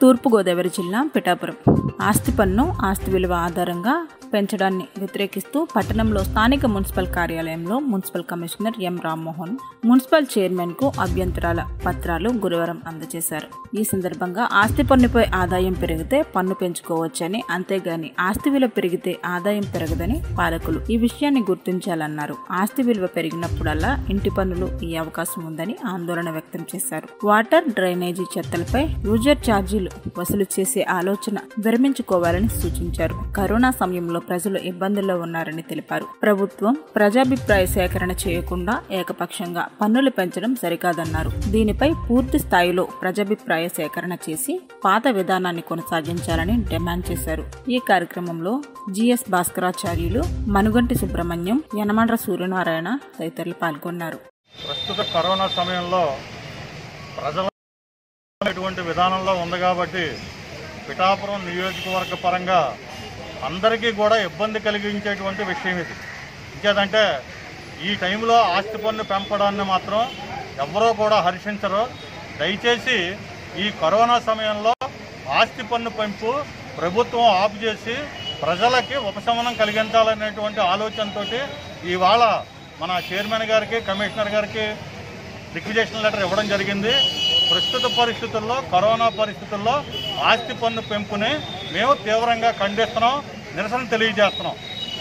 తూర్పుగోదావరి జిల్లా పిఠాపురం ఆస్తి పన్ను ఆస్తి విలువ ఆధారంగా పెంచడాన్ని వ్యతిరేకిస్తూ పట్టణంలో స్థానిక మున్సిపల్ కార్యాలయంలో municipal commissioner M Rammohan municipal chairman కు అభ్యంతరాల పత్రాలు గురువారం అందజేశారు. ఈ సందర్భంగా ఆస్తి పన్నుపై ఆదాయం పెరిగితే పన్ను పెంచుకోవచ్చని, అంతేగాని ఆస్తి విలువ పెరిగితే ఆదాయం పెరగదని పాలకులు ఈ విషయాన్ని గుర్తించాలన్నారు. ఆస్తి విలువ పెరిగినప్పుడల్లా ఇంటి పన్నులు ఈ అవకాశం ఉందని ఆందోళన వ్యక్తం చేశారు. వాటర్, డ్రైనేజీ చెత్తలపై యూజర్ ఛార్జీలు వసూలు చేసే ఆలోచన విరమించుకోవాలని సూచించారు. కరోనా సమయంలో ప్రజలు ఇబ్బందుల్లో ఉన్నారని తెలిపారు. ప్రభుత్వం ప్రజాభిప్రాయ సేకరణ చేయకుండా ఏకపక్షంగా పన్నులు పెంచడం సరికాదన్నారు. దీనిపై పూర్తి స్థాయిలో ప్రజాభిప్రాయ సేకరణ చేసి పాత విధానాన్ని కొనసాగించాలని డిమాండ్ చేశారు. ఈ కార్యక్రమంలో జిఎస్ భాస్కరాచార్యులు, మనుగంటి సుబ్రహ్మణ్యం, యనమండ్ర సూర్యనారాయణ తదితరులు పాల్గొన్నారు. ప్రస్తుత కరోనా సమయంలో ప్రజల విధానంలో ఉంది కాబట్టి పిఠాపురం నియోజకవర్గ పరంగా అందరికీ కూడా ఇబ్బంది కలిగించేటువంటి విషయం ఇది. ఇంకేదంటే ఈ టైంలో ఆస్తి పన్ను పెంపడాన్ని మాత్రం ఎవరో కూడా హర్షించరు. దయచేసి ఈ కరోనా సమయంలో ఆస్తి పన్ను పెంపు ప్రభుత్వం ఆపు చేసి ప్రజలకి ఉపశమనం కలిగించాలనేటువంటి ఆలోచనతో ఇవాళ మన చైర్మన్ గారికి, కమిషనర్ గారికి రిక్విజేషన్ లెటర్ ఇవ్వడం జరిగింది. ప్రస్తుత పరిస్థితుల్లో, కరోనా పరిస్థితుల్లో ఆస్తి పన్ను పెంపుని మేము తీవ్రంగా ఖండిస్తున్నాం, నిరసన తెలియజేస్తున్నాం.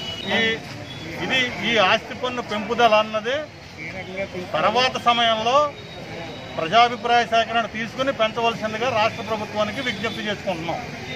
ఈ ఆస్తి పన్ను పెంపుదల అన్నది తర్వాత సమయంలో ప్రజాభిప్రాయ సేకరణ తీసుకుని పెంచవలసిందిగా రాష్ట్ర ప్రభుత్వానికి విజ్ఞప్తి చేసుకుంటున్నాం.